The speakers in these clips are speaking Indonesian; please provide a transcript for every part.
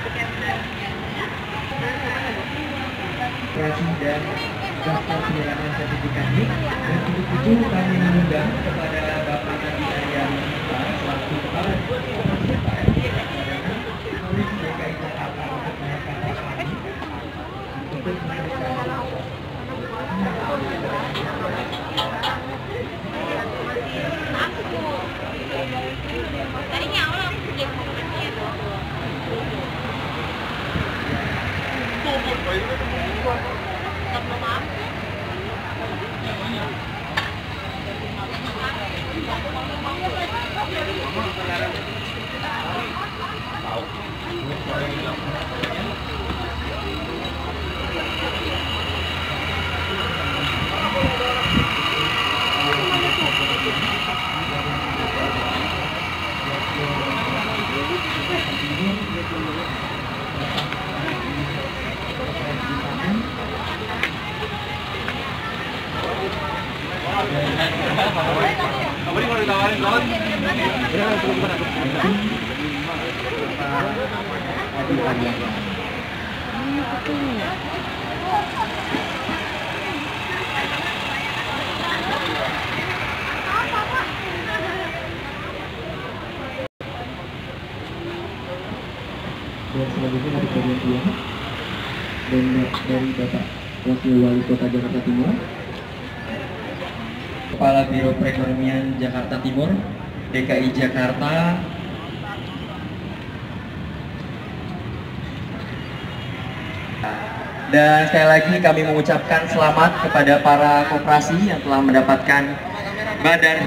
operasi dan daftar penyerahan sertifikat NIK. Dan untuk itu kami mengundang kepada Bapak Nadi Aryan selaku Kepala Operasi KM Polisi DKI Jakarta untuk melakukan kami untuk Kamu mau ditawarin kawan? Ya, belum dan selanjutnya dari bagian 2 dan dari Bapak Wakil Wali Kota Jakarta Timur, Kepala Biro Perekonomian Jakarta Timur, DKI Jakarta, dan sekali lagi kami mengucapkan selamat kepada para koperasi yang telah mendapatkan badan.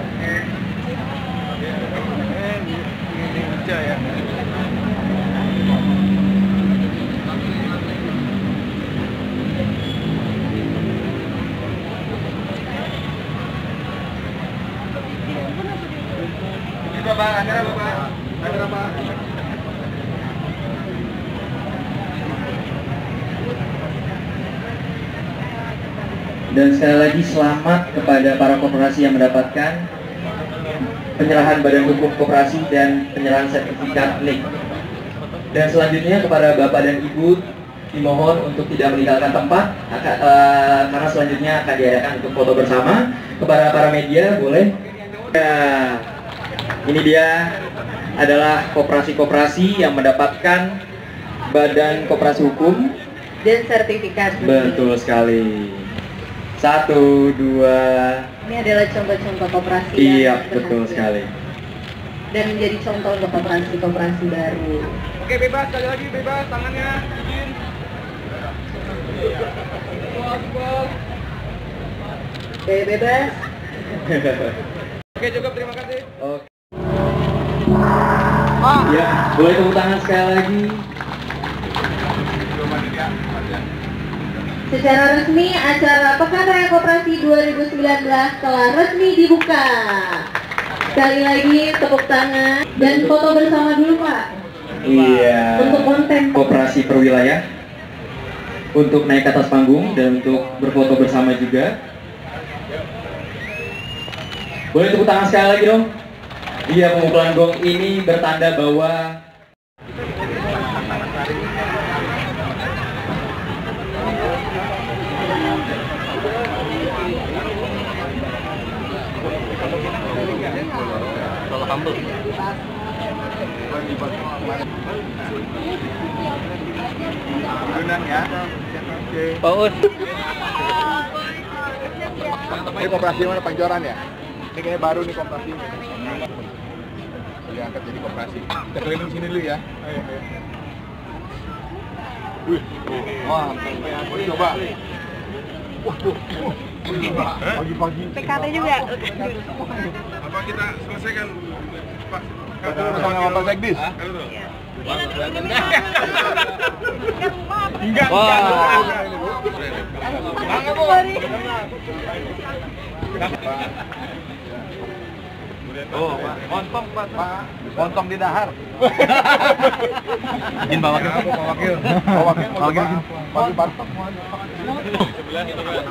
Bapak, kamera Bapak. Dan sekali lagi selamat kepada para koperasi yang mendapatkan penyerahan Badan Hukum Koperasi dan penyerahan sertifikat NIK. Dan selanjutnya kepada Bapak dan Ibu dimohon untuk tidak meninggalkan tempat karena selanjutnya akan diadakan untuk foto bersama. Kepada para media boleh. Ya, ini dia adalah koperasi-koperasi yang mendapatkan Badan Koperasi Hukum dan sertifikat. Betul sekali. 1, 2. Ini adalah contoh-contoh koperasi. Iya, betul sekali. Dan menjadi contoh untuk koperasi-koperasi baru. Oke, bebas, sekali lagi bebas, tangannya izin. Oke, bebas. Oke, cukup, terima kasih. Oke. Ya, boleh tepuk tangan sekali lagi. Secara resmi, acara Pekan Raya Koperasi 2019 telah resmi dibuka. Sekali lagi tepuk tangan dan foto bersama dulu, Pak. Iya. Untuk konten Koperasi perwilayah untuk naik ke atas panggung dan untuk berfoto bersama juga. Boleh tepuk tangan sekali lagi dong. Iya, pemukulan gong ini bertanda bahwa ya. Paus. Ini koperasi mana Pancoran ya? Ini kayaknya baru nih koperasi. Diangkat jadi koperasi. Kita keliling sini dulu ya. Ayo, ayo. Wah, coba. Pagi-pagi. PKT juga. Apa kita selesaikan Pak? Sama Pak Sekdis? Enggak. Oh, Pak. Montong, Pak. Montong di dahar. izin Pak Wakil. Pak Wakil. Pak Wakil. Pak Wakil. Pak Bartok. Sebelah itu kan.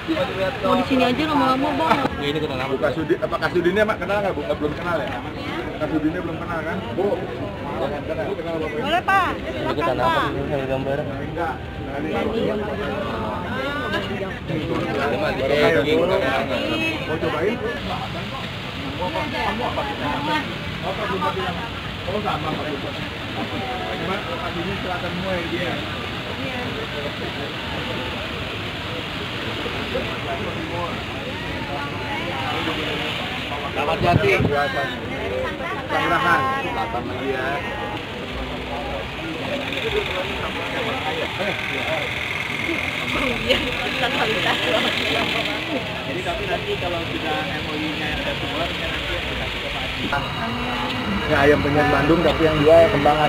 Mau di sini aja lama-lama, Bang. Ini kenal apa? Kasudinnya Mak kenal nggak, Bu? Belum kenal ya? Kasudinnya belum kenal kan? Bu, jangan kenal. Kenal Bapak. Boleh Pak, Ikutan apa dulu sambil gambar? Enggak. Mau cobain? Oh sama Pak. Cuma lokasinya selatan semua ya dia. Selamat Jati. Tangerang, selatan lagi ya. Jadi tapi nanti kalau sudah MOU-nya ada keluar, kita nanti kasih ke Pak Haji. Ini ayam penyet Bandung tapi yang dua kembangan.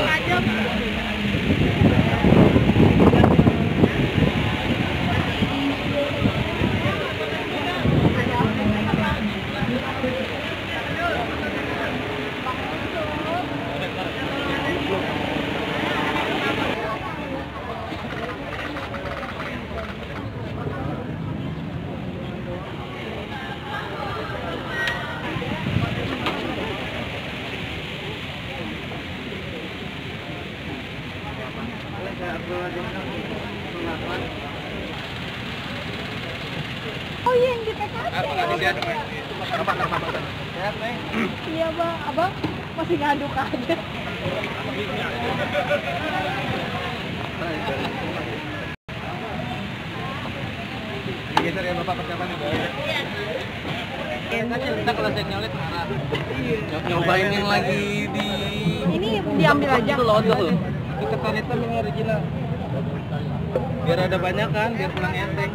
Oh iya yang di PKP. Iya bang, abang masih ngaduk aja. Geser ya Bapak persiapannya. Kita kalau saya nyolet marah. Nyobain yang lagi di Ini diambil aja. tuh. Ketan hitam ini original. Biar ada banyak kan, biar pulang enteng.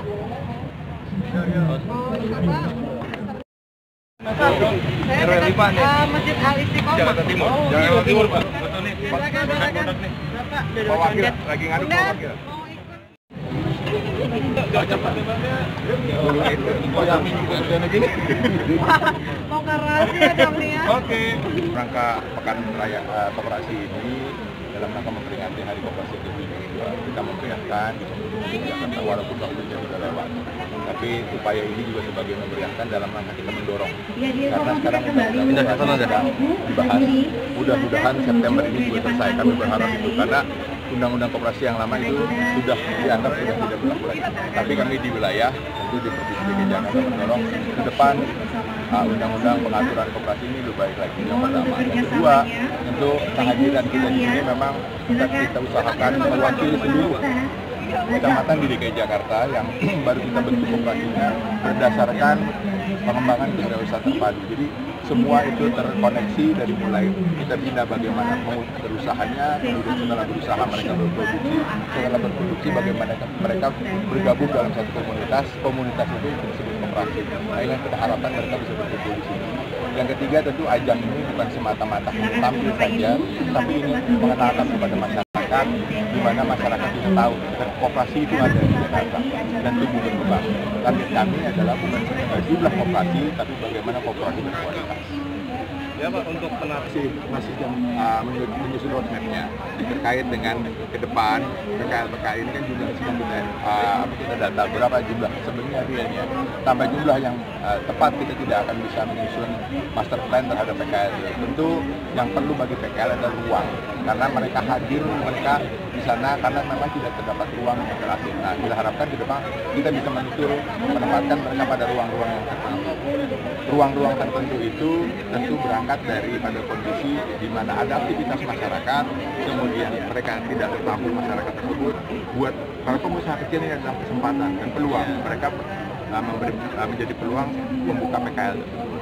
Saya ke Masjid Al Istiqomah. Jakarta Timur. Jakarta Timur Pak. Betul nih. Silakan. Pak Wakil lagi ngaduk Pak Wakil. Mau ke rahasia dong nih ya. Oke. Rangka Pekan Raya Koperasi ini dalam rangka memperingati Hari Koperasi ke-72, kita memperingatkan di Jakarta walaupun waktunya sudah lewat. Tapi upaya ini juga sebagai memeriahkan dalam rangka kita mendorong. Karena sekarang undang-undang sedang dibahas. Mudah-mudahan September ini juga selesai. Kami berharap itu karena undang-undang koperasi yang lama itu sudah dianggap sudah tidak berlaku lagi. Tapi kami di wilayah, tentu di Provinsi DKI Jakarta mendorong ke depan undang-undang pengaturan koperasi ini lebih baik lagi. Yang pertama, yang kedua, tentu kehadiran kita di sini memang kita usahakan mewakili seluruh kecamatan di DKI Jakarta yang baru kita bentuk koperasinya berdasarkan pengembangan kewirausahaan terpadu. Jadi semua itu terkoneksi dari mulai kita bina bagaimana berusahanya, kemudian setelah berusaha mereka berproduksi, setelah berproduksi bagaimana mereka bergabung dalam satu komunitas itu disebut koperasi. Nah ini yang kita harapkan mereka bisa berkumpul di sini. Yang ketiga tentu ajang ini bukan semata-mata tampil saja, tapi ini mengenalkan kepada masyarakat, di mana masyarakat bisa tahu koperasi itu ada di Jakarta dan tumbuh berkembang. Target kami adalah bukan sekedar jumlah koperasi, tapi bagaimana koperasi berkualitas. Ya Pak, untuk masih menyusun roadmap-nya terkait dengan ke depan PKL ini kan juga sedang kita data berapa jumlah sebenarnya realnya, tambah jumlah yang tepat kita tidak akan bisa menyusun master plan terhadap PKL. Tentu yang perlu bagi PKL adalah ruang, karena mereka hadir mereka di sana karena memang tidak terdapat ruang yang terakhir. Nah kita harapkan ke depan kita bisa menempatkan mereka pada ruang-ruang yang tertentu. Ruang-ruang tertentu itu tentu berangkat daripada kondisi di mana ada aktivitas masyarakat, kemudian mereka tidak tertampung masyarakat tersebut. Buat para pengusaha kecil ini adalah kesempatan dan peluang. Mereka menjadi peluang membuka PKL.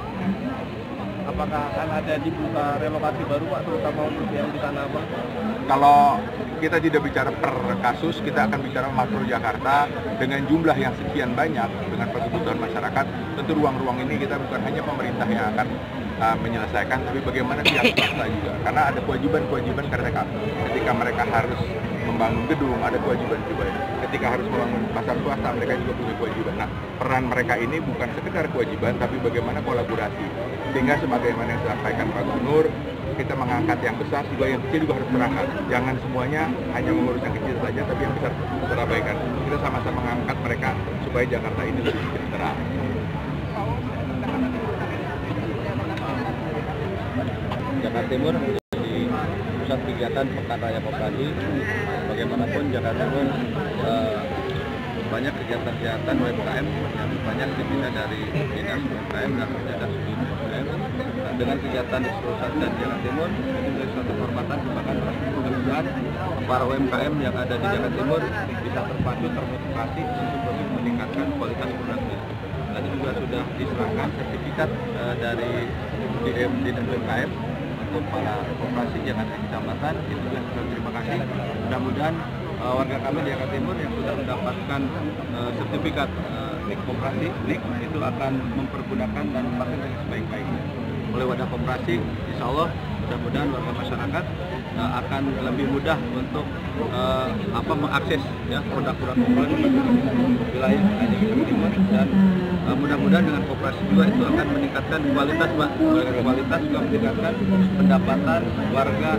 apakah akan ada dibuka relokasi baru Pak, terutama untuk yang di Tanah Abang? Kalau kita tidak bicara per kasus, kita akan bicara makro Jakarta dengan jumlah yang sekian banyak, dengan kebutuhan masyarakat. Tentu ruang-ruang ini kita bukan hanya pemerintah yang akan menyelesaikan, tapi bagaimana pihak swasta juga. Karena ada kewajiban-kewajiban mereka. Ketika mereka harus membangun gedung, ada kewajiban juga. Ketika harus membangun pasar swasta, mereka juga punya kewajiban. Nah, peran mereka ini bukan sekedar kewajiban, tapi bagaimana kolaborasi. Sehingga sebagaimana yang disampaikan Pak Gubernur, kita mengangkat yang besar, juga yang kecil juga harus berangkat. Jangan semuanya hanya mengurus yang kecil saja, tapi yang besar terabaikan. Kita sama-sama mengangkat mereka supaya Jakarta ini lebih sejahtera. Jakarta Timur menjadi pusat kegiatan Pekan Raya Koperasi. Bagaimanapun Jakarta Timur banyak kegiatan-kegiatan UMKM yang banyak dibina dari Dinas UMKM dan Dinas UMKM. Nah, dengan kegiatan pusat dan Jakarta Timur itu menjadi suatu kehormatan, bahkan mudah-mudahan para UMKM yang ada di Jakarta Timur bisa terpacu, termotivasi untuk lebih meningkatkan kualitas produknya. Tadi juga sudah diserahkan sertifikat dari Dinas UMKM untuk para koperasi yang ada di kecamatan. Itu juga terima kasih. Mudah-mudahan warga kami di Jakarta Timur yang sudah mendapatkan sertifikat koperasi NIK itu akan mempergunakan dan memakai dengan sebaik-baiknya. Oleh wadah koperasi, insya Allah mudah-mudahan warga masyarakat akan lebih mudah untuk mengakses ya produk-produk koperasi di wilayah Jakarta Timur, dan mudah-mudahan dengan koperasi juga itu akan meningkatkan kualitas, Mbak. Kualitas juga meningkatkan pendapatan warga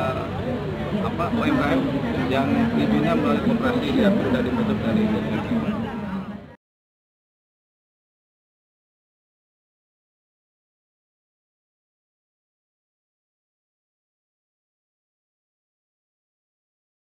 UMKM yang dibina melalui koperasi yang sudah dibentuk dari